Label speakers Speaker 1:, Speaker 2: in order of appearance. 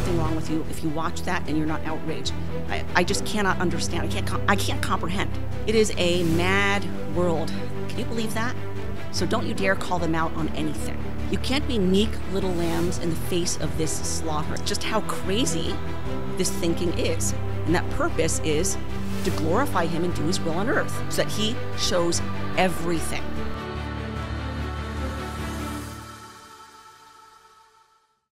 Speaker 1: something wrong with you if you watch that and you're not outraged. I just cannot understand. I can't comprehend. It is a mad world. Can you believe that? So don't you dare call them out on anything. You can't be meek little lambs in the face of this slaughter. Just how crazy this thinking is. And that purpose is to glorify him and do his will on earth so that he shows everything.